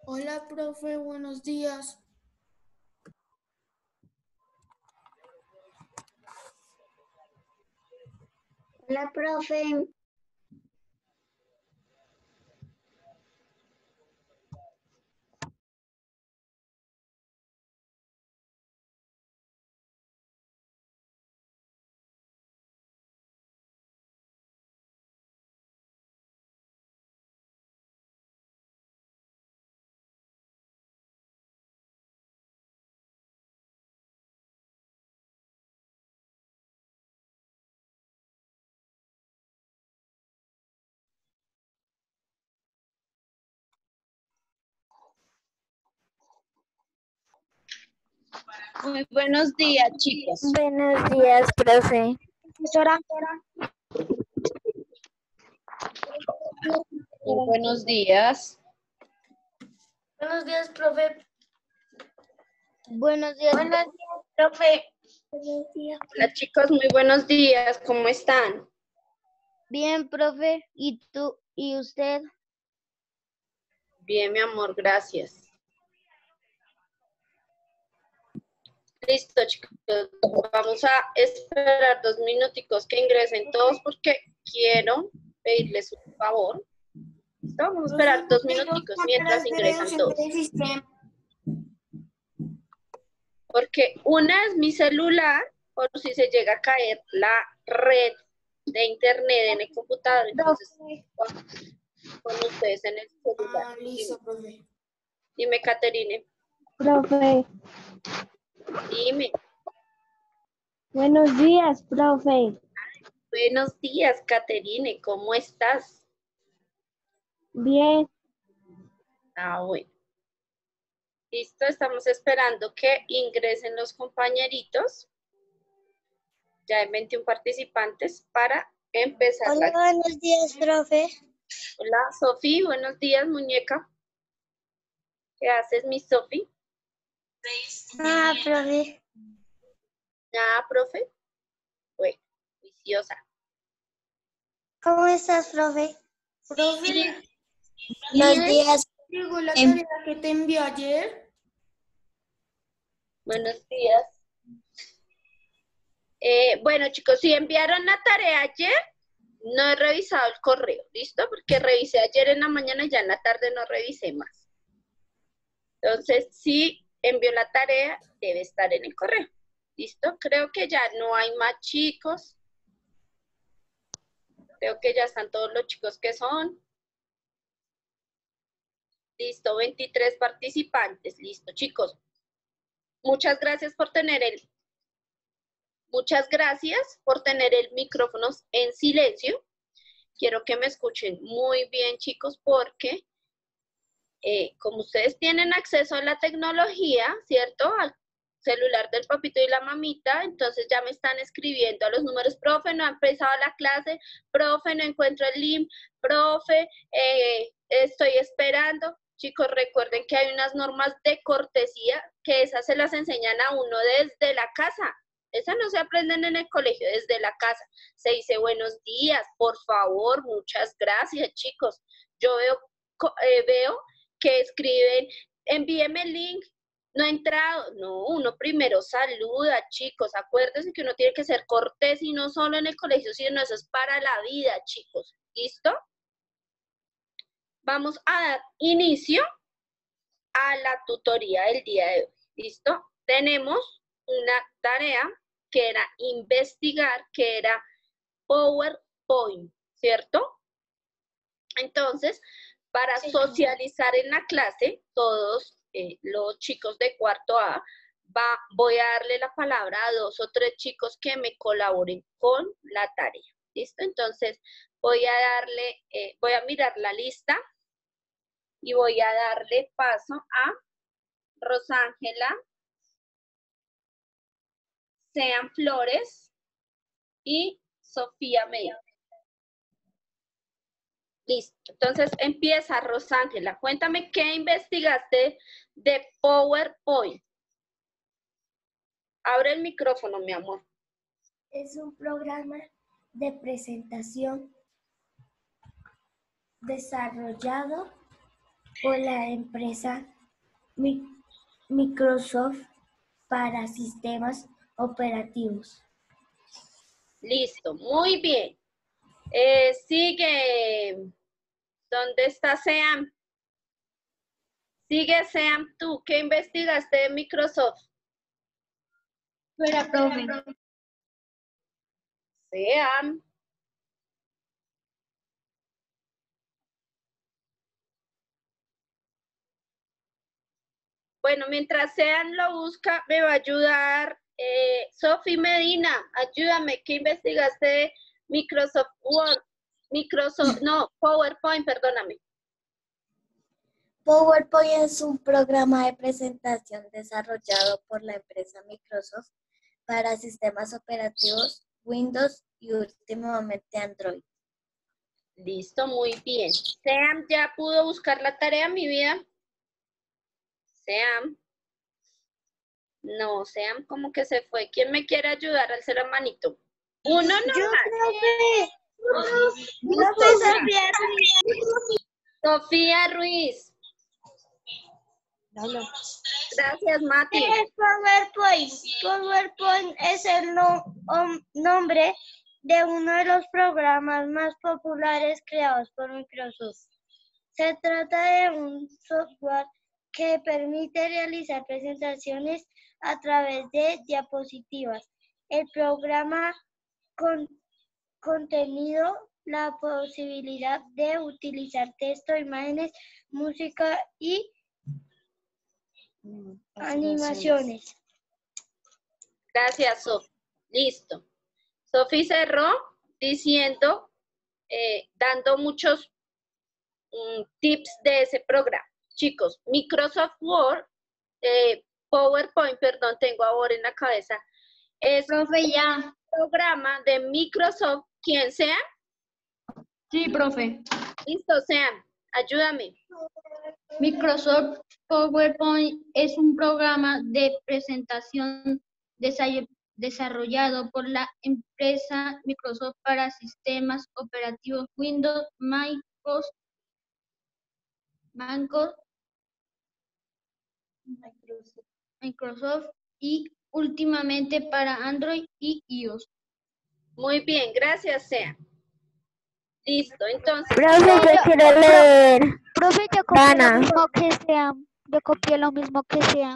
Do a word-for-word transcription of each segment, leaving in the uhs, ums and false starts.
Hola, profe, buenos días. Hola, profe. Muy buenos días, chicos. Buenos días, profe. Profesora. Muy buenos días. Buenos días, profe. Buenos días, Buenos días, profe. Buenos días. Hola, chicos, muy buenos días. ¿Cómo están? Bien, profe. ¿Y tú? ¿Y usted? Bien, mi amor, gracias. Listo, chicos. Vamos a esperar dos minuticos que ingresen todos porque quiero pedirles un favor. ¿Listo? Vamos a esperar dos minuticos mientras ingresan todos. Porque una es mi celular, por si se llega a caer la red de internet en el computador. Entonces, con ustedes en el celular. Ah, listo, profe. Dime, Caterine. Profe. Dime. Buenos días, profe. Buenos días, Caterine. ¿Cómo estás? Bien. Ah, bueno. Listo, estamos esperando que ingresen los compañeritos. Ya hay veintiún participantes para empezar Hola, la... buenos días, profe. Hola, Sofi. Buenos días, muñeca. ¿Qué haces, mi Sofi? Ah, profe. Nada, profe. Bueno, viciosa. ¿Cómo estás, profe? Profe, Buenos días. ¿llegó la Em- tarea que te envió ayer? Buenos días. Eh, bueno, chicos, si enviaron la tarea ayer, no he revisado el correo, ¿listo? Porque revisé ayer en la mañana y ya en la tarde no revisé más. Entonces, si envió la tarea, debe estar en el correo. ¿Listo? Creo que ya no hay más chicos. Creo que ya están todos los chicos que son. Listo, veintitrés participantes. Listo, chicos. Muchas gracias por tener el... Muchas gracias por tener el micrófono en silencio. Quiero que me escuchen muy bien, chicos, porque eh, como ustedes tienen acceso a la tecnología, ¿cierto? Al celular del papito y la mamita, entonces ya me están escribiendo a los números, profe, no ha empezado la clase, profe, no encuentro el link, profe, eh, estoy esperando. Chicos, recuerden que hay unas normas de cortesía que esas se las enseñan a uno desde la casa. Esas no se aprenden en el colegio, desde la casa. Se dice buenos días, por favor, muchas gracias, chicos. Yo veo, eh, veo que escriben, envíeme el link, no ha entrado. No, uno primero saluda, chicos. Acuérdense que uno tiene que ser cortés y no solo en el colegio, sino eso es para la vida, chicos. ¿Listo? Vamos a dar inicio a la tutoría del día de hoy. ¿Listo? Tenemos una tarea que era investigar, que era PowerPoint, ¿cierto? Entonces, para sí, socializar en la clase, todos eh, los chicos de cuarto A, va, voy a darle la palabra a dos o tres chicos que me colaboren con la tarea. ¿Listo? Entonces, voy a darle, eh, voy a mirar la lista y voy a darle paso a Rosángela, Sean Flores y Sofía Medina. Listo. Entonces empieza, Rosángela. Cuéntame qué investigaste de PowerPoint. Abre el micrófono, mi amor. Es un programa de presentación desarrollado por la empresa Mi- Microsoft para sistemas operativos. Listo, muy bien. Eh, sigue. ¿Dónde está Seam? Sigue Seam, tú. ¿Qué investigaste de Microsoft? Fuera, profe. Seam. Bueno, mientras Sean lo busca, me va a ayudar eh, Sofi Medina. Ayúdame, ¿qué investigaste de Microsoft Word? Microsoft, no, PowerPoint, perdóname. PowerPoint es un programa de presentación desarrollado por la empresa Microsoft para sistemas operativos Windows y últimamente Android. Listo, muy bien. Sean, ¿ya pudo buscar la tarea, mi vida? Sean. No, Sean como que se fue. ¿Quién me quiere ayudar al ser manito? Uno nomás. Profe Sofía Ruiz. Sofía Ruiz. Gracias, Mati. ¿Qué es PowerPoint? PowerPoint es el no- om- nombre de uno de los programas más populares creados por Microsoft. Se trata de un software que permite realizar presentaciones a través de diapositivas. El programa con contenido la posibilidad de utilizar texto, imágenes, música y animaciones. Gracias, Sofi. Listo. Sofi cerró diciendo, eh, dando muchos um, tips de ese programa. Chicos, Microsoft Word, eh, PowerPoint, perdón, tengo ahora en la cabeza, es Profe, ya. un programa de Microsoft. ¿Quién sea? Sí, profe. Listo, sean. Ayúdame. Microsoft PowerPoint es un programa de presentación desa- desarrollado por la empresa Microsoft para sistemas operativos Windows, MacOS, MacOS, Microsoft y últimamente para Android y iOS. Muy bien, gracias, sean. Listo, entonces. Profe, yo quiero leer. Profe, yo copié Dana. lo mismo que sea. Yo copié lo mismo que sea.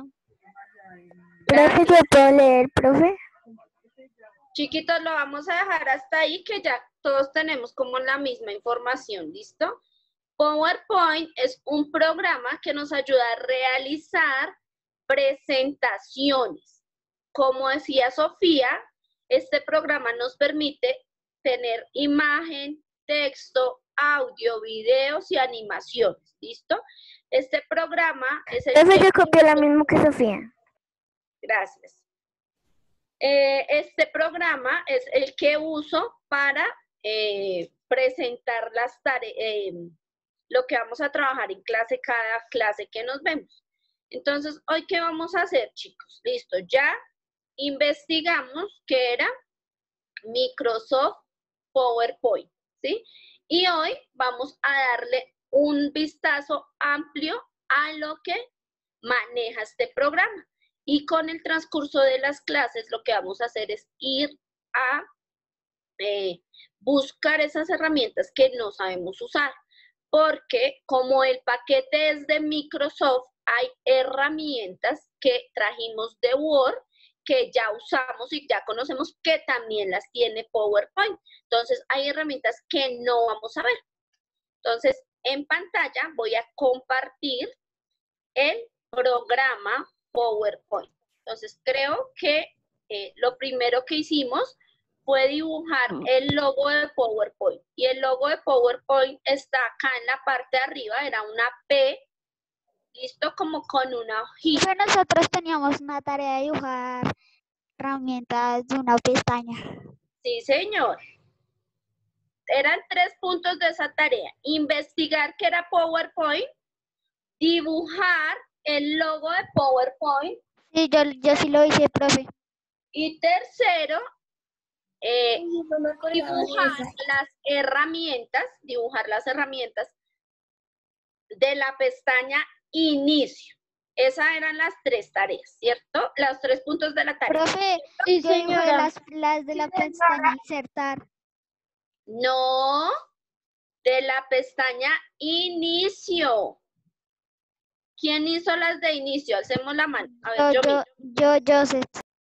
Profe, yo puedo leer, profe. Chiquitos, lo vamos a dejar hasta ahí, que ya todos tenemos como la misma información, ¿listo? PowerPoint es un programa que nos ayuda a realizar presentaciones. Como decía Sofía, este programa nos permite tener imagen, texto, audio, videos y animaciones, ¿listo? Este programa es el Profe, que... yo copié lo mismo que Sofía. Gracias. Eh, este programa es el que uso para eh, presentar las tareas, eh, lo que vamos a trabajar en clase, cada clase que nos vemos. Entonces, ¿hoy qué vamos a hacer, chicos? Listo, ya investigamos qué era Microsoft PowerPoint, ¿sí? Y hoy vamos a darle un vistazo amplio a lo que maneja este programa. Y con el transcurso de las clases, lo que vamos a hacer es ir a eh, buscar esas herramientas que no sabemos usar. Porque como el paquete es de Microsoft, hay herramientas que trajimos de Word que ya usamos y ya conocemos que también las tiene PowerPoint. Entonces, hay herramientas que no vamos a ver. Entonces, en pantalla voy a compartir el programa PowerPoint. Entonces, creo que eh, lo primero que hicimos fue dibujar el logo de PowerPoint. Y el logo de PowerPoint está acá en la parte de arriba, era una P, listo, como con una hojita. Pero nosotros teníamos una tarea de dibujar herramientas de una pestaña. Sí, señor. Eran tres puntos de esa tarea. Investigar qué era PowerPoint, dibujar el logo de PowerPoint. Sí, yo, yo sí lo hice, profe. Y tercero, eh, No me acordaba de dibujar esa. las herramientas, dibujar las herramientas de la pestaña inicio. Esas eran las tres tareas, ¿cierto? Los tres puntos de la tarea. Profe, Sí, yo dibujé señora. las, las de la pestaña insertar. No, de la pestaña inicio. ¿Quién hizo las de inicio? Alcemos la mano. A ver, Yo, yo, yo, miro. yo, Joseph.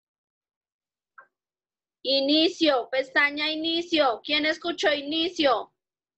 Inicio, pestaña inicio. ¿Quién escuchó inicio?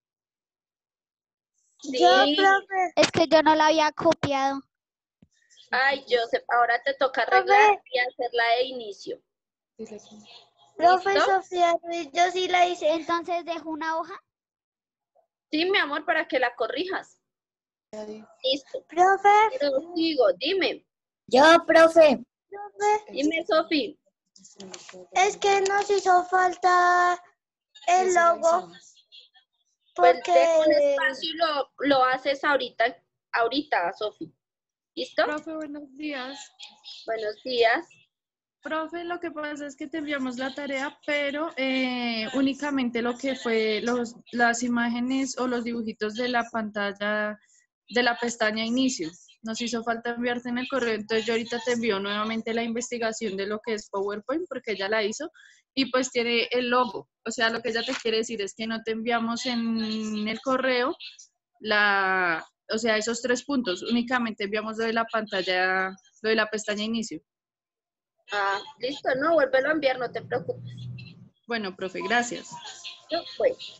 Sí. Yo, profe. Es que yo no la había copiado. Ay, Joseph, ahora te toca Profe. arreglar y hacer la de inicio. Profe ¿Listo? Sofía Ruiz, yo sí la hice. Entonces dejo una hoja. Sí, mi amor, para que la corrijas. Listo. Profe, Pero sigo, dime. Yo, profe. profe, Dime, Sofi. es que nos hizo falta el logo. Pues Porque deja un espacio y lo, lo haces ahorita, ahorita, Sofi. ¿Listo? Profe, buenos días. Buenos días. Profe, lo que pasa es que te enviamos la tarea, pero eh, únicamente lo que fue los, las imágenes o los dibujitos de la pantalla de la pestaña inicio. Nos hizo falta enviarte en el correo, entonces yo ahorita te envío nuevamente la investigación de lo que es PowerPoint, porque ella la hizo, y pues tiene el logo. O sea, lo que ella te quiere decir es que no te enviamos en el correo la, o sea, esos tres puntos, únicamente enviamos lo de la pantalla, lo de la pestaña inicio. Ah, listo, no, vuélvelo a enviar, no te preocupes. Bueno, profe, gracias. Yo, pues.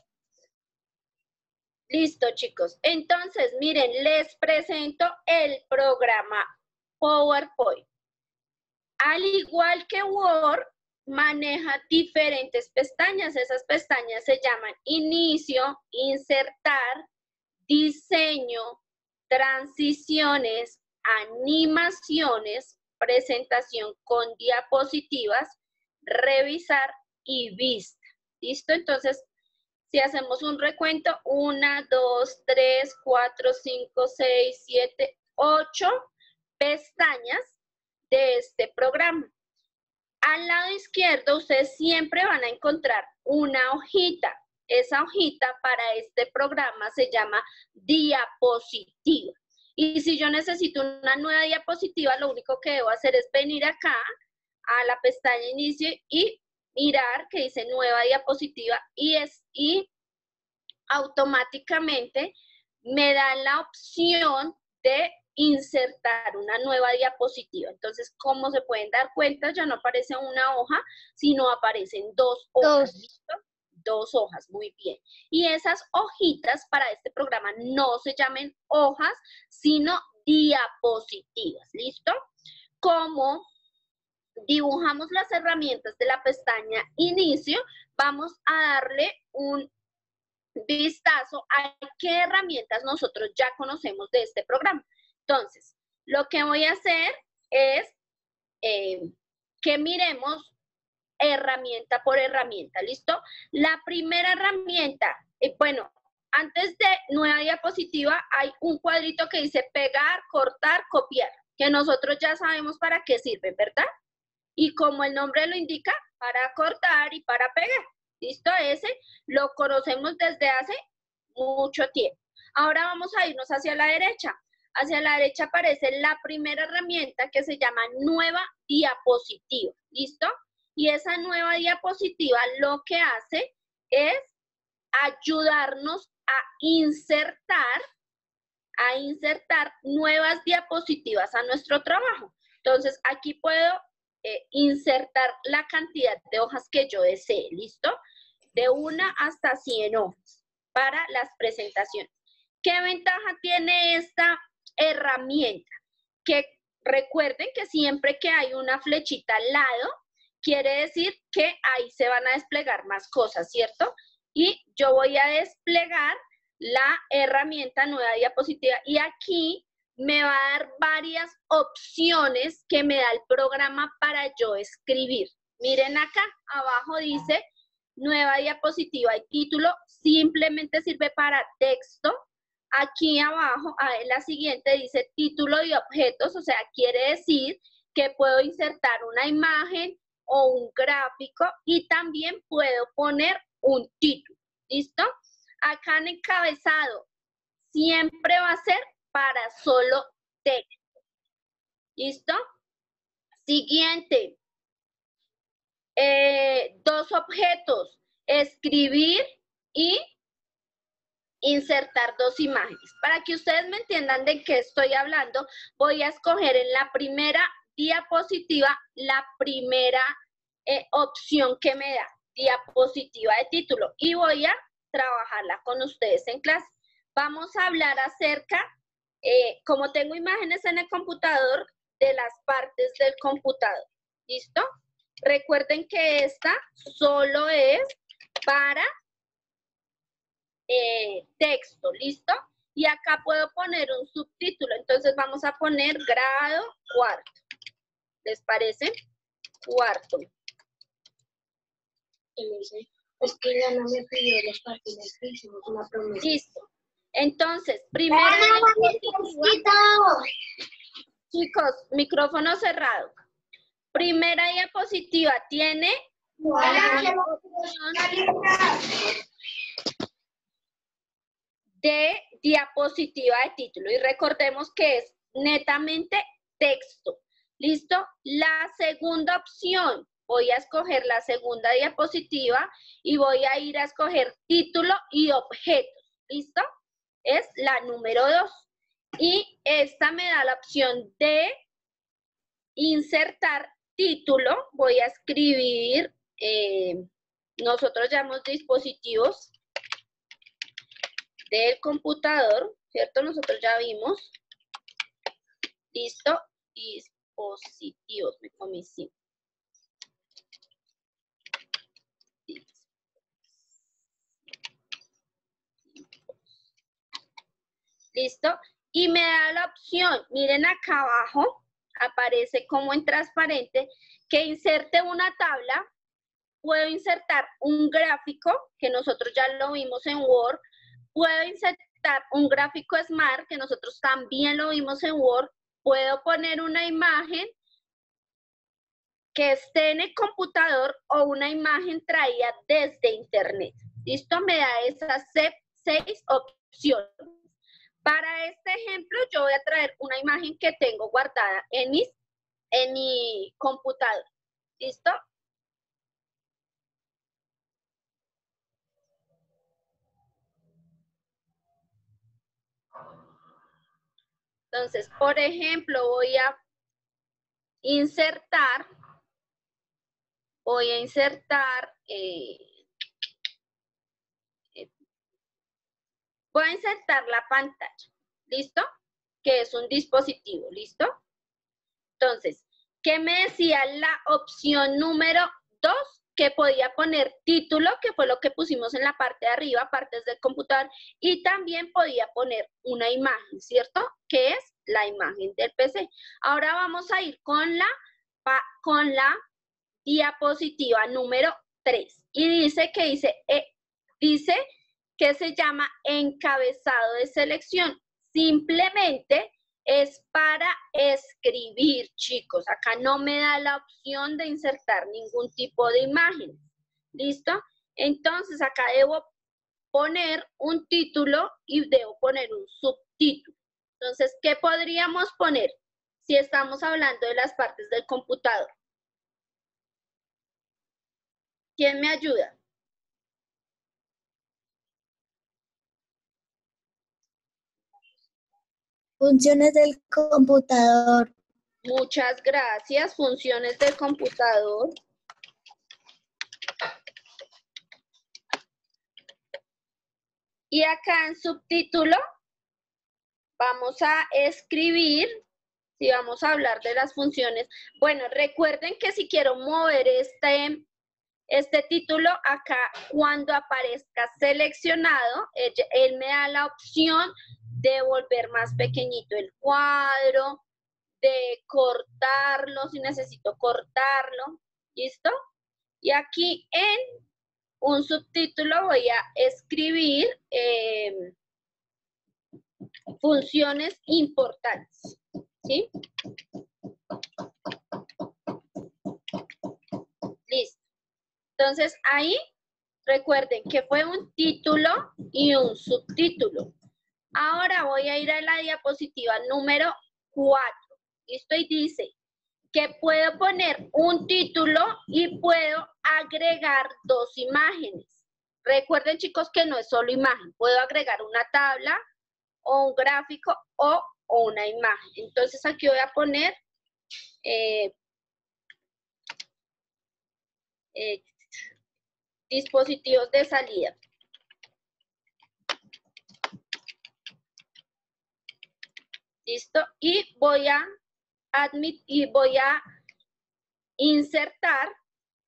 Listo, chicos. Entonces, miren, les presento el programa PowerPoint. Al igual que Word, maneja diferentes pestañas. Esas pestañas se llaman Inicio, Insertar, Diseño, Transiciones, Animaciones, Presentación con diapositivas, Revisar y Vista. ¿Listo? Entonces, si hacemos un recuento, una, dos, tres, cuatro, cinco, seis, siete, ocho pestañas de este programa. Al lado izquierdo, ustedes siempre van a encontrar una hojita. Esa hojita para este programa se llama diapositiva. Y si yo necesito una nueva diapositiva, lo único que debo hacer es venir acá a la pestaña inicio y mirar que dice nueva diapositiva y, es, y automáticamente me da la opción de insertar una nueva diapositiva. Entonces, como se pueden dar cuenta, ya no aparece una hoja, sino aparecen dos hojas. Dos. ¿Listo? Dos hojas, muy bien. Y esas hojitas para este programa no se llamen hojas, sino diapositivas. ¿Listo? Como dibujamos las herramientas de la pestaña Inicio, vamos a darle un vistazo a qué herramientas nosotros ya conocemos de este programa. Entonces, lo que voy a hacer es eh, que miremos herramienta por herramienta, ¿listo? La primera herramienta, eh, bueno, antes de nueva diapositiva hay un cuadrito que dice pegar, cortar, copiar, que nosotros ya sabemos para qué sirve, ¿verdad? Y como el nombre lo indica, para cortar y para pegar. ¿Listo? Ese lo conocemos desde hace mucho tiempo. Ahora vamos a irnos hacia la derecha. Hacia la derecha aparece la primera herramienta que se llama nueva diapositiva. ¿Listo? Y esa nueva diapositiva lo que hace es ayudarnos a insertar, a insertar nuevas diapositivas a nuestro trabajo. Entonces, aquí puedo Eh, insertar la cantidad de hojas que yo desee, ¿listo? De una hasta cien hojas para las presentaciones. ¿Qué ventaja tiene esta herramienta? Que recuerden que siempre que hay una flechita al lado, quiere decir que ahí se van a desplegar más cosas, ¿cierto? Y yo voy a desplegar la herramienta nueva diapositiva y aquí me va a dar varias opciones que me da el programa para yo escribir. Miren acá, abajo dice nueva diapositiva y título, simplemente sirve para texto. Aquí abajo, en la siguiente dice título y objetos, o sea, quiere decir que puedo insertar una imagen o un gráfico y también puedo poner un título, ¿listo? Acá en encabezado, siempre va a ser para solo texto. ¿Listo? Siguiente. Eh, dos objetos, escribir y insertar dos imágenes. Para que ustedes me entiendan de qué estoy hablando, voy a escoger en la primera diapositiva la primera eh, opción que me da, diapositiva de título, y voy a trabajarla con ustedes en clase. Vamos a hablar acerca, eh, como tengo imágenes en el computador, de las partes del computador. ¿Listo? Recuerden que esta solo es para eh, texto, ¿listo? Y acá puedo poner un subtítulo, entonces vamos a poner grado cuarto. ¿Les parece? Cuarto. Es que ya no me pidió los papeles que hicimos una promesa. Listo. Entonces, primero, chicos, micrófono cerrado. Primera diapositiva tiene de diapositiva de título y recordemos que es netamente texto. ¿Listo? La segunda opción, voy a escoger la segunda diapositiva y voy a ir a escoger título y objetos. ¿Listo? Es la número dos. Y esta me da la opción de insertar título. Voy a escribir, eh, nosotros llamamos dispositivos del computador, ¿cierto? Nosotros ya vimos. Listo. Dispositivos, me comí sí. Listo. Y me da la opción, miren acá abajo, aparece como en transparente, que inserte una tabla. Puedo insertar un gráfico, que nosotros ya lo vimos en Word. Puedo insertar un gráfico Smart, que nosotros también lo vimos en Word. Puedo poner una imagen que esté en el computador o una imagen traída desde internet. ¿Listo? Me da esas seis opciones. Para este ejemplo, yo voy a traer una imagen que tengo guardada en, mis, en mi computador. ¿Listo? Entonces, por ejemplo, voy a insertar, voy a insertar, eh, eh, voy a insertar la pantalla, ¿listo? Que es un dispositivo, ¿listo? Entonces, ¿qué me decía la opción número dos? Que podía poner título, que fue lo que pusimos en la parte de arriba, partes del computador, y también podía poner una imagen, ¿cierto? Que es la imagen del P C. Ahora vamos a ir con la, con la diapositiva número tres. Y dice que dice, eh, dice que se llama encabezado de selección. Simplemente es para escribir, chicos. Acá no me da la opción de insertar ningún tipo de imagen. ¿Listo? Entonces, acá debo poner un título y debo poner un subtítulo. Entonces, ¿qué podríamos poner si estamos hablando de las partes del computador? ¿Quién me ayuda? Funciones del computador. Muchas gracias. Funciones del computador. Y acá en subtítulo vamos a escribir, si vamos a hablar de las funciones. Bueno, recuerden que si quiero mover este, este título acá, cuando aparezca seleccionado, él, él me da la opción de volver más pequeñito el cuadro, de cortarlo, si necesito cortarlo, ¿listo? Y aquí en un subtítulo voy a escribir eh, funciones importantes, ¿sí? Listo. Entonces ahí recuerden que fue un título y un subtítulo. Ahora voy a ir a la diapositiva número cuatro. ¿Listo? Y dice que puedo poner un título y puedo agregar dos imágenes. Recuerden, chicos, que no es solo imagen. Puedo agregar una tabla o un gráfico o, o una imagen. Entonces aquí voy a poner eh, eh, dispositivos de salida. ¿Listo? Y voy a admitir y voy a insertar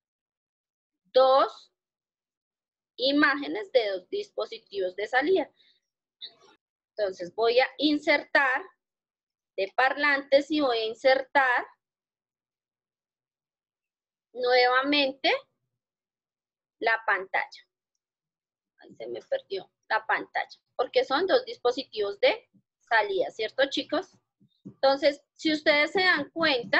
dos imágenes de dos dispositivos de salida. Entonces voy a insertar de parlantes y voy a insertar nuevamente la pantalla. Ahí se me perdió la pantalla, porque son dos dispositivos de salida, ¿cierto, chicos? Entonces, si ustedes se dan cuenta,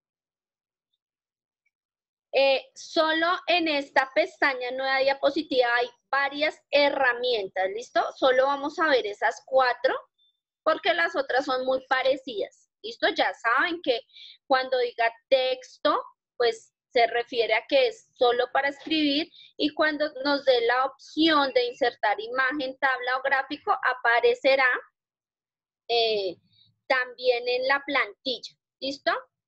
eh, solo en esta pestaña nueva diapositiva hay varias herramientas, ¿listo? Solo vamos a ver esas cuatro, porque las otras son muy parecidas, ¿listo? Ya saben que cuando diga texto, pues se refiere a que es solo para escribir, y cuando nos dé la opción de insertar imagen, tabla o gráfico, aparecerá eh, también en la plantilla, ¿listo?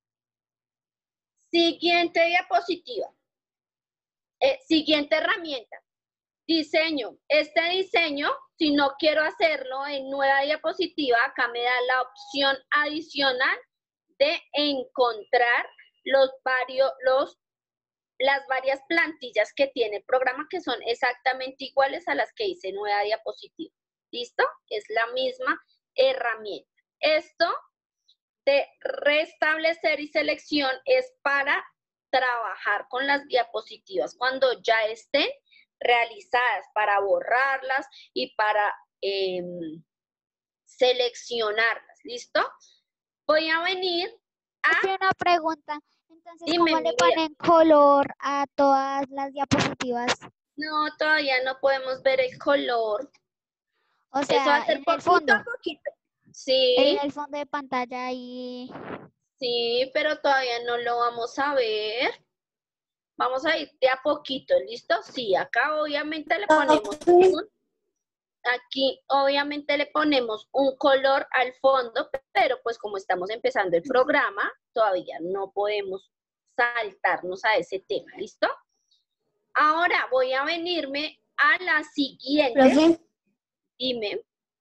Siguiente diapositiva. Eh, siguiente herramienta. Diseño. Este diseño, si no quiero hacerlo en nueva diapositiva, acá me da la opción adicional de encontrar los varios, los, las varias plantillas que tiene el programa, que son exactamente iguales a las que hice en nueva diapositiva. ¿Listo? Es la misma herramienta. Esto de restablecer y selección es para trabajar con las diapositivas cuando ya estén realizadas, para borrarlas y para eh, seleccionarlas. ¿Listo? Voy a venir a... Hace una pregunta. Entonces, Dime, ¿cómo le mi vida. ponen color a todas las diapositivas? No, todavía no podemos ver el color. O Eso va sea, a ser en el poquito fondo, a poquito. Sí, en el fondo de pantalla y... sí, pero todavía no lo vamos a ver. Vamos a ir de a poquito, ¿listo? Sí, acá obviamente le ponemos un, aquí obviamente le ponemos un color al fondo, pero pues como estamos empezando el programa, todavía no podemos saltarnos a ese tema, ¿listo? Ahora voy a venirme a la siguiente. Profe, Dime.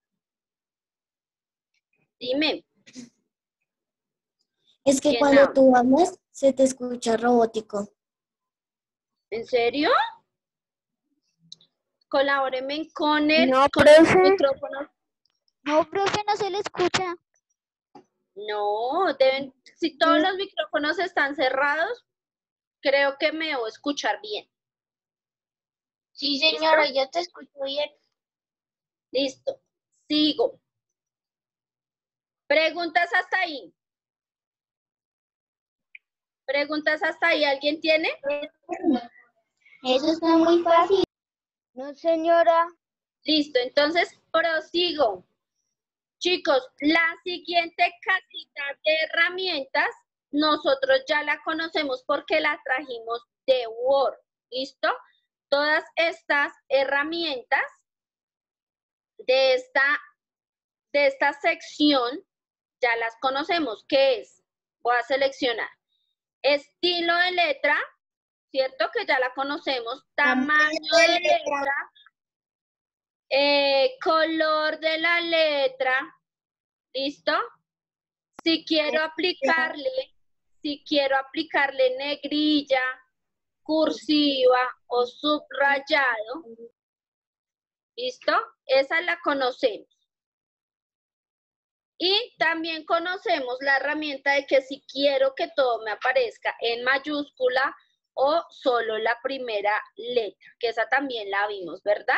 Dime. es que ¿Quién cuando habla? tú hablas se te escucha robótico. ¿En serio? Colabórenme con el, No, con los profe. micrófonos. No, profe, no se le escucha. No, deben, si todos los micrófonos están cerrados, creo que me debo escuchar bien. Sí, señora, yo te escucho bien. Listo. Sigo. Preguntas hasta ahí. Preguntas hasta ahí. ¿Alguien tiene? Eso está muy fácil. No, señora. Listo. Entonces, prosigo. Chicos, la siguiente casita de herramientas, nosotros ya la conocemos porque la trajimos de Word. ¿Listo? Todas estas herramientas de esta, de esta sección ya las conocemos. ¿Qué es? Voy a seleccionar. Estilo de letra, ¿cierto? Que ya la conocemos. Tamaño de letra. Eh, color de la letra. ¿Listo? Si quiero aplicarle, si quiero aplicarle negrilla, cursiva o subrayado. ¿Listo? Esa la conocemos. Y también conocemos la herramienta de que si quiero que todo me aparezca en mayúscula o solo la primera letra, que esa también la vimos, ¿verdad?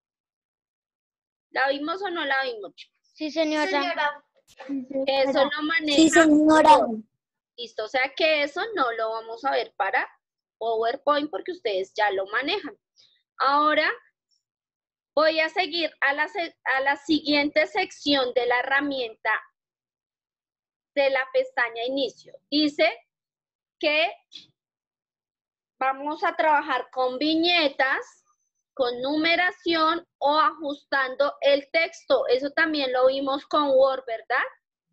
¿La vimos o no la vimos, chicos? Sí, señora. Señora. Eso lo maneja. Sí, señora. Word. Listo, o sea que eso no lo vamos a ver para PowerPoint porque ustedes ya lo manejan. Ahora Voy a seguir a la, a la siguiente sección de la herramienta de la pestaña inicio. Dice que vamos a trabajar con viñetas, con numeración o ajustando el texto. Eso también lo vimos con Word, ¿verdad?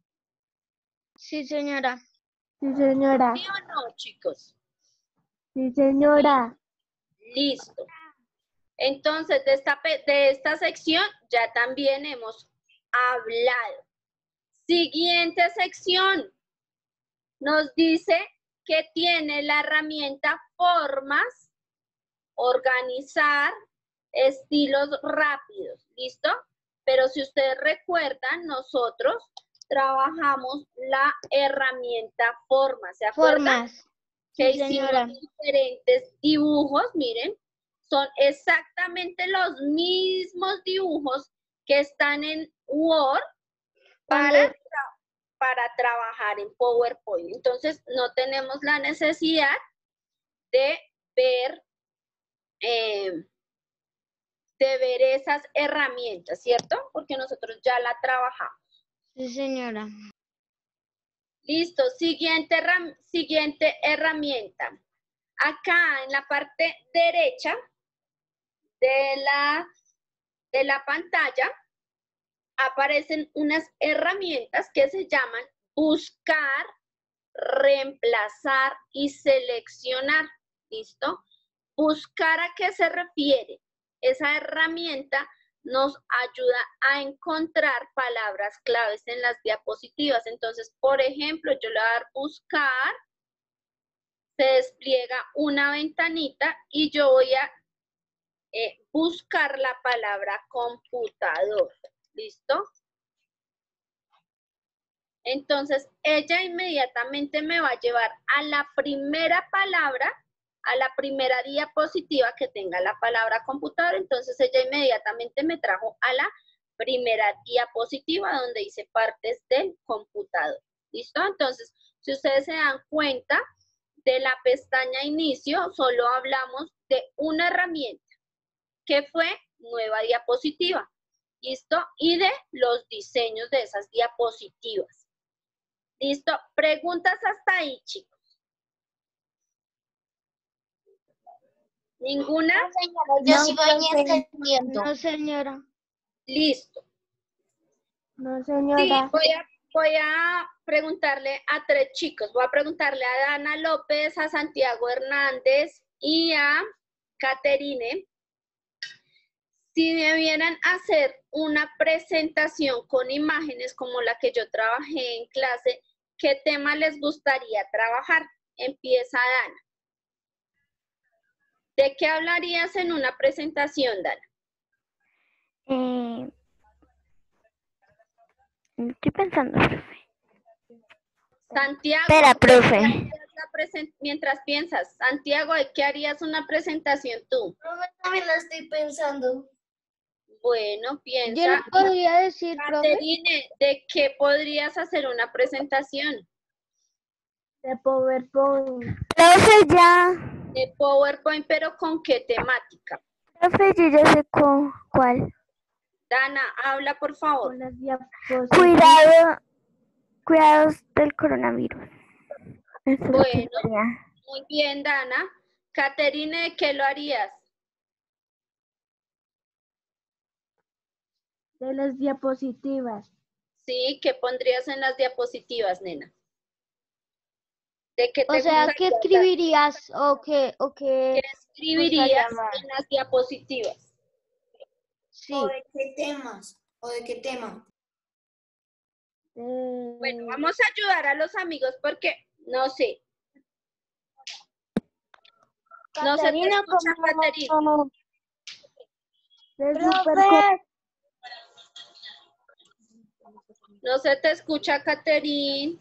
Sí, señora. Sí, señora. ¿Sí o no, chicos? Sí, señora. Listo. Entonces, de esta, de esta sección ya también hemos hablado. Siguiente sección. Nos dice que tiene la herramienta formas, organizar, estilos rápidos. ¿Listo? Pero si ustedes recuerdan, nosotros trabajamos la herramienta formas. ¿Se acuerdan? Formas. Que Sí, hicimos señora. diferentes dibujos, miren, son exactamente los mismos dibujos que están en Word para, Donde- tra- para trabajar en PowerPoint. Entonces, no tenemos la necesidad de ver, eh, de ver esas herramientas, ¿cierto? Porque nosotros ya la trabajamos. Sí, señora. Listo, siguiente, herram- siguiente herramienta. Acá en la parte derecha de la, de la pantalla aparecen unas herramientas que se llaman buscar, reemplazar y seleccionar. ¿Listo? Buscar, ¿a qué se refiere? Esa herramienta nos ayuda a encontrar palabras claves en las diapositivas. Entonces, por ejemplo, yo le voy a dar buscar, se despliega una ventanita y yo voy a eh, buscar la palabra computador. ¿Listo? Entonces, ella inmediatamente me va a llevar a la primera palabra, a la primera diapositiva que tenga la palabra computador. Entonces, ella inmediatamente me trajo a la primera diapositiva donde dice partes del computador. ¿Listo? Entonces, si ustedes se dan cuenta, de la pestaña inicio solo hablamos de una herramienta, que fue nueva diapositiva. ¿Listo? Y de los diseños de esas diapositivas. ¿Listo? Preguntas hasta ahí, chicos. ¿Ninguna? Yo No, sigo profe. entendiendo. No, señora. Listo. No, Sí, señora. voy a, voy a preguntarle a tres chicos. Voy a preguntarle a Dana López, a Santiago Hernández y a Caterine. Si debieran hacer una presentación con imágenes como la que yo trabajé en clase, ¿qué tema les gustaría trabajar? Empieza Dana. ¿De qué hablarías en una presentación, Dana? Eh, estoy pensando, profe. Santiago, Espera, ¿de profe. qué harías la presen- mientras piensas, Santiago, ¿de qué harías una presentación tú? Profe, también la estoy pensando. Bueno, Yo piensa. le podría decir, profe. Caterine, ¿de qué podrías hacer una presentación? De PowerPoint. Profe, ya. De PowerPoint, pero ¿con qué temática? Profe, yo ya sé cu- cuál. Dana, habla por favor. Con las diapositivas. Cuidado, cuidados del coronavirus. Eso es lo que Bueno, quería. muy bien, Dana. Caterine, ¿de qué lo harías? De las diapositivas. Sí, ¿qué pondrías en las diapositivas, nena? ¿De qué te O sea, gustaría ¿qué hablar? escribirías o qué, o qué ¿Qué escribirías gustaría más? en las diapositivas? Sí. ¿O de qué temas? ¿O de qué tema? Eh, Bueno, vamos a ayudar a los amigos porque, no sé. No se te Caterina, escucha, ¿cómo- Caterina. cómo? de Profe. superco- No se te escucha, Caterine.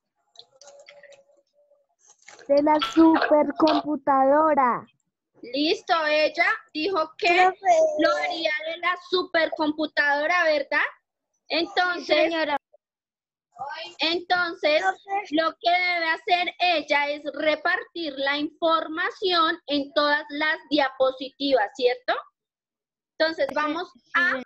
de la supercomputadora. Listo, ella dijo que Profe. lo haría de la supercomputadora, ¿verdad? Sí, Entonces, señora. entonces, lo que debe hacer ella es repartir la información en todas las diapositivas, ¿cierto? Entonces, vamos a,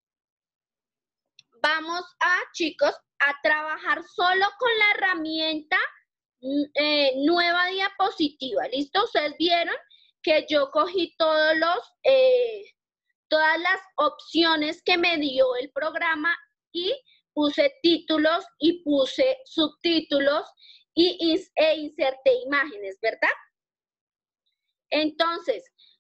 vamos a, chicos, a trabajar solo con la herramienta eh, nueva diapositiva. ¿Listo? Ustedes vieron que yo cogí todos los, eh, todas las opciones que me dio el programa y puse títulos y puse subtítulos y, e inserté imágenes, ¿verdad? Entonces,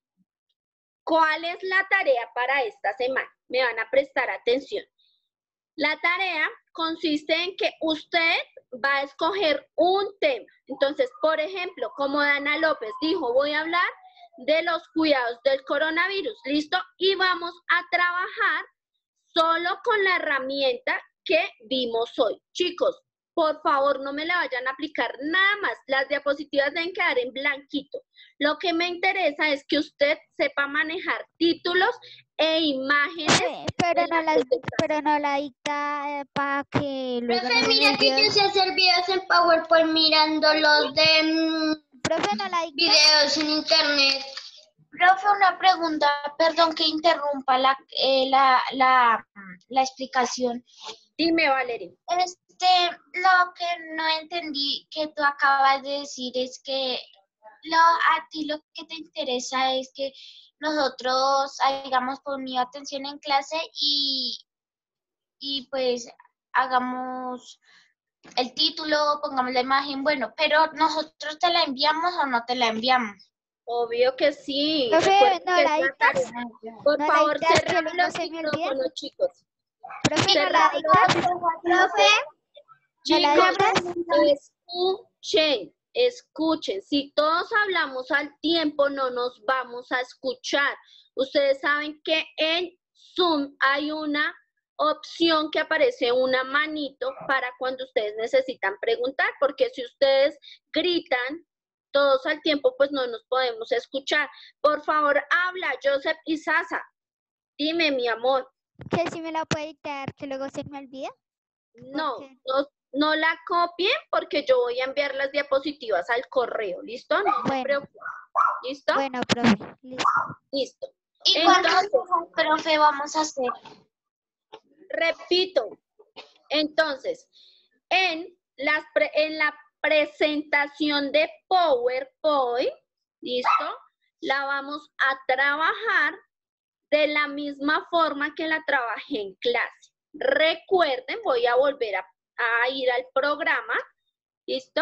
¿cuál es la tarea para esta semana? Me van a prestar atención. La tarea consiste en que usted va a escoger un tema. Entonces, por ejemplo, como Dana López dijo, voy a hablar de los cuidados del coronavirus, ¿listo? Y vamos a trabajar solo con la herramienta que vimos hoy. Chicos, por favor, no me le vayan a aplicar nada más. Las diapositivas deben quedar en blanquito. Lo que me interesa es que usted sepa manejar títulos e imágenes. Sí, pero, no la, pero no la dicta eh, para que luego Profe, no mira que yo sé hacer videos en PowerPoint mirando los de mm, Profe, no la dicta. videos en internet. Profe, una pregunta, perdón que interrumpa la, eh, la, la, la explicación. Dime, Valeria. Este, lo que no entendí que tú acabas de decir es que lo, a ti lo que te interesa es que nosotros hayamos ponido atención en clase y, y pues hagamos el título, pongamos la imagen, bueno, pero nosotros te la enviamos o no te la enviamos. Obvio que sí. Profe, Recuerden ¿no que la es la dictas? tarea. Por ¿No la favor, dictas que cerramos luego los se me olvida? micrófonos, chicos. Profe, ¿no la Cerramos los dictas? Profe, ¿No la Chicos, dictas? escuchen, escuchen. Si todos hablamos al tiempo, no nos vamos a escuchar. Ustedes saben que en Zoom hay una opción que aparece una manito para cuando ustedes necesitan preguntar, porque si ustedes gritan todos al tiempo, pues no nos podemos escuchar. Por favor, habla, Joseph y Sasa. Dime, mi amor. Que si me la puede dictar, que luego se me olvida. No, qué? no, no la copien porque yo voy a enviar las diapositivas al correo, ¿listo? No se Bueno. preocupen, ¿listo? Bueno, profe, listo. Listo. ¿Y Entonces, cuántos hojas, profe, vamos a hacer? repito, entonces, en, las pre- en la presentación de PowerPoint, ¿listo? La vamos a trabajar de la misma forma que la trabajé en clase. Recuerden, voy a volver a, a ir al programa, ¿listo?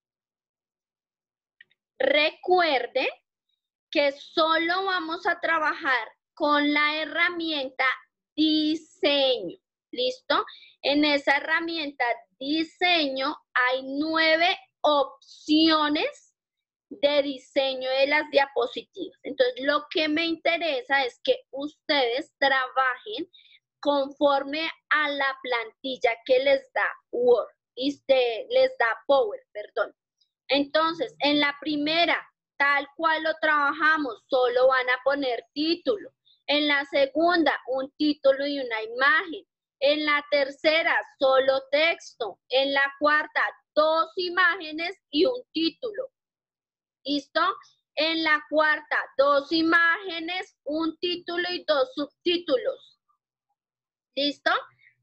Recuerden que solo vamos a trabajar con la herramienta diseño, ¿listo? En esa herramienta diseño hay nueve opciones de diseño de las diapositivas. Entonces, lo que me interesa es que ustedes trabajen conforme a la plantilla que les da Word, este, les da Power, perdón. Entonces, en la primera, tal cual lo trabajamos, solo van a poner título. En la segunda, un título y una imagen. En la tercera, solo texto. En la cuarta, dos imágenes y un título. ¿Listo? En la cuarta, dos imágenes, un título y dos subtítulos. ¿Listo?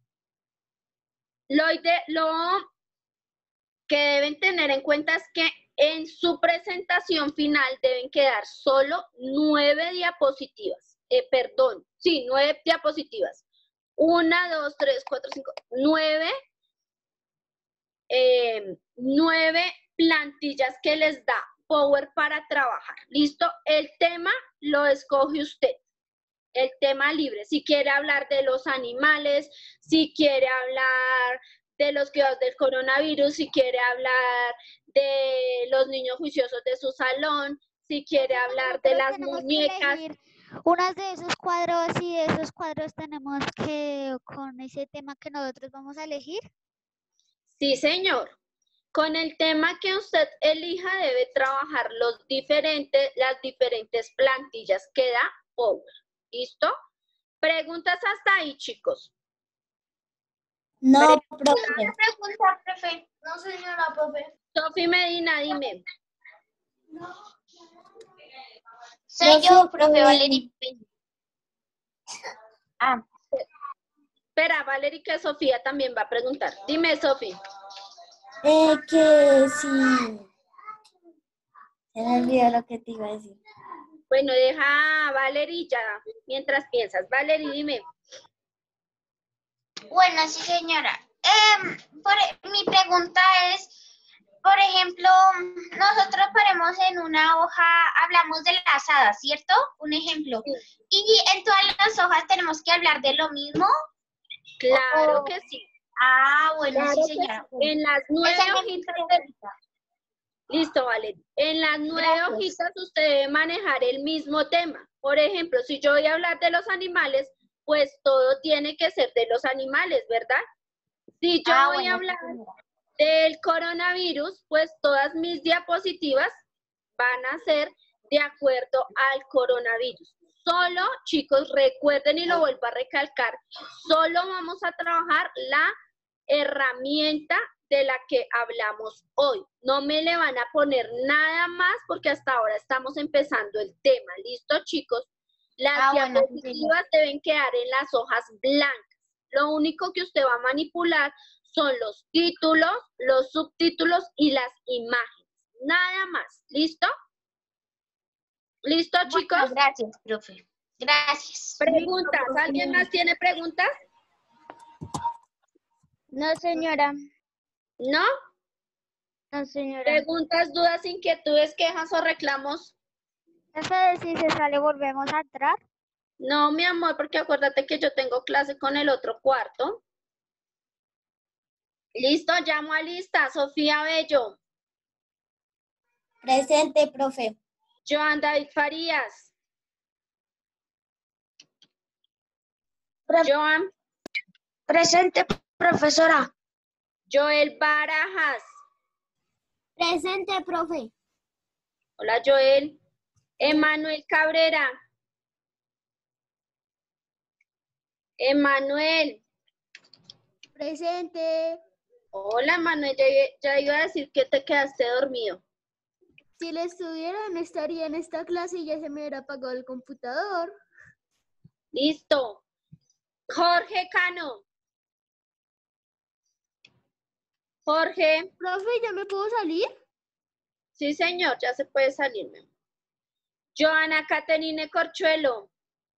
Lo, de, lo que deben tener en cuenta es que en su presentación final deben quedar solo nueve diapositivas. Eh, perdón, sí, nueve diapositivas. Una, dos, tres, cuatro, cinco, nueve, eh, nueve plantillas que les da Power para trabajar. ¿Listo? El tema lo escoge usted. El tema libre. Si quiere hablar de los animales, si quiere hablar de los cuidados del coronavirus, si quiere hablar de los niños juiciosos de su salón, si quiere hablar de las muñecas. Unas de esos cuadros y de esos cuadros tenemos que, con ese tema que nosotros vamos a elegir. Sí, señor. Con el tema que usted elija debe trabajar los diferentes, las diferentes plantillas que da Power. ¿Listo? ¿Preguntas hasta ahí, chicos? No, profe. Una pregunta, profe. No, señora, profe. Sofi Medina, dime. Soy Profe, yo, profe eh, Valeria. Espera, Valerie, que Sofía también va a preguntar. Dime, Sofía. Eh, que sí. Se me olvidó lo que te iba a decir. Bueno, deja a Valerie ya, mientras piensas. Valerie, dime. Bueno, sí, señora. Em, por- mi pregunta es, por ejemplo, nosotros ponemos en una hoja, hablamos de las hadas, ¿cierto? Un ejemplo. Y en todas las hojas tenemos que hablar de lo mismo. Claro o- que sí. Ah, bueno, Claro sí, que señora. sí. En las nueve Esa es mi hojitas de... pregunta. Listo, Valerie. En las nueve Gracias. hojitas usted debe manejar el mismo tema. Por ejemplo, si yo voy a hablar de los animales, pues todo tiene que ser de los animales, ¿verdad? Si yo Ah, voy bueno, a sí, hablar señora. del coronavirus, pues todas mis diapositivas van a ser de acuerdo al coronavirus. Solo, chicos, recuerden y lo vuelvo a recalcar, solo vamos a trabajar la herramienta de la que hablamos hoy. No me le van a poner nada más porque hasta ahora estamos empezando el tema. ¿Listo, chicos? Las Ah, bueno, sí, diapositivas deben quedar en las hojas blancas. Lo único que usted va a manipular son los títulos, los subtítulos y las imágenes. Nada más. ¿Listo? ¿Listo, chicos? Bueno, gracias, profe. Gracias. Preguntas. ¿Alguien más tiene preguntas? No, señora. ¿No? No, señora. ¿Preguntas, dudas, inquietudes, quejas o reclamos? Profe, si se sale, volvemos a entrar. No, mi amor, porque acuérdate que yo tengo clase con el otro cuarto. Listo, llamo a lista. Sofía Bello. Presente, profe. Joan David Farías. Joan. Presente, profesora. Joel Barajas. Presente, profe. Hola, Joel. Emanuel Cabrera. Emanuel. Presente. Hola, Manuel. Ya, ya iba a decir que te quedaste dormido. Si le estuviera, no estaría en esta clase y ya se me hubiera apagado el computador. Listo. Jorge Cano. Jorge. Profe, ¿ya me puedo salir? Sí, señor, ya se puede salir. Joana Caterine Corchuelo.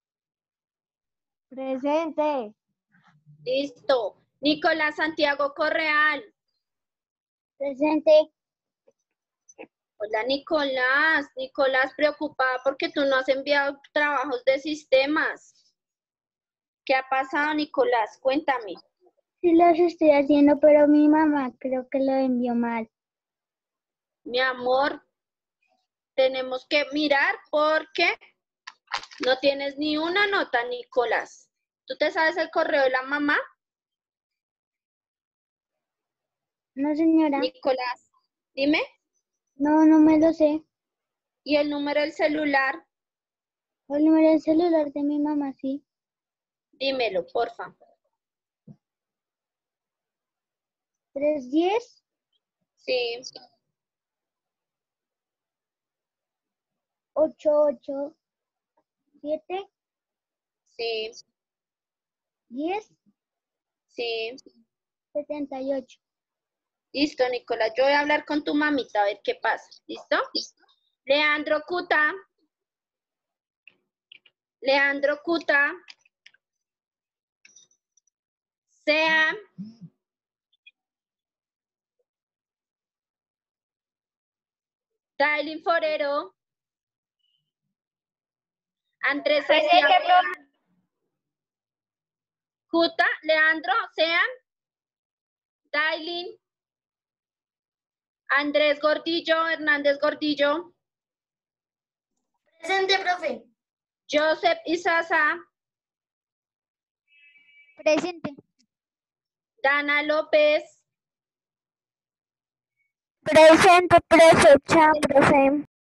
Presente. Listo. Nicolás Santiago Correal. Presente. Hola, Nicolás. Nicolás, preocupada porque tú no has enviado trabajos de sistemas. ¿Qué ha pasado, Nicolás? Cuéntame. Sí los estoy haciendo, pero mi mamá creo que lo envió mal. Mi amor, tenemos que mirar porque no tienes ni una nota, Nicolás. ¿Tú te sabes el correo de la mamá? No, señora. Nicolás, dime. No, no me lo sé. ¿Y el número del celular? El número del celular de mi mamá, sí. Dímelo, porfa. tres diez. Sí, ocho ocho siete sí, diez sí. setenta y ocho. Listo, Nicolás. Yo voy a hablar con tu mamita a ver qué pasa. ¿Listo? Leandro Cuta. Leandro Cuta. Sea. Dailin Forero. Andrés Santiago. Cuta, Leandro, Sean. Dailin. Andrés Gordillo, Hernández Gordillo. Presente, profe. Joseph Isaza. Presente. Dana López. Presente, profe. Chao, profe.